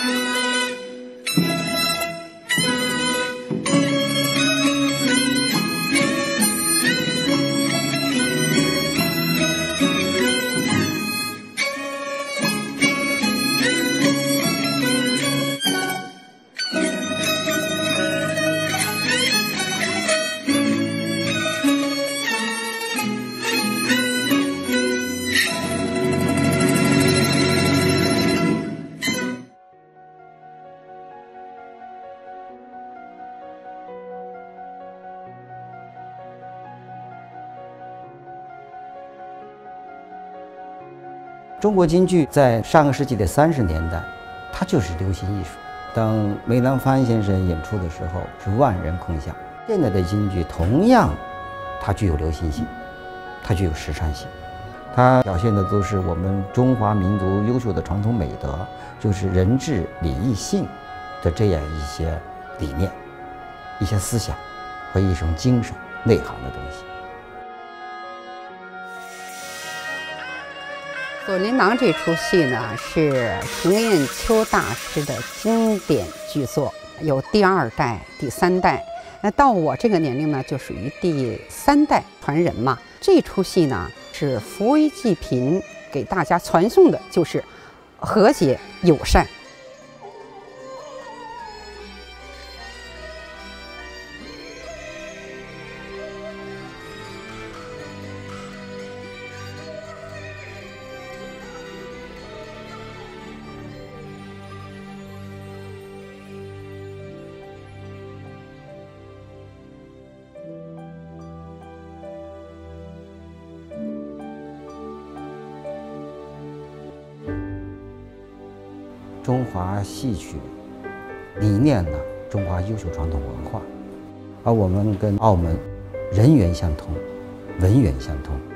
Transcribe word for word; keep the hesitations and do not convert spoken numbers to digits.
中国京剧在上个世纪的三十年代，它就是流行艺术。当梅兰芳先生演出的时候，是万人空巷。现在的京剧同样，它具有流行性，它具有时尚性，它表现的都是我们中华民族优秀的传统美德，就是仁智礼义信的这样一些理念、一些思想和一种精神内涵的东西。 《锁麟囊》这出戏呢，是程砚秋大师的经典巨作，有第二代、第三代。那到我这个年龄呢，就属于第三代传人嘛。这出戏呢，是扶危济贫，给大家传颂的就是和谐友善。 中华戏曲理念呢，中华优秀传统文化，而我们跟澳门人缘相通，文缘相通。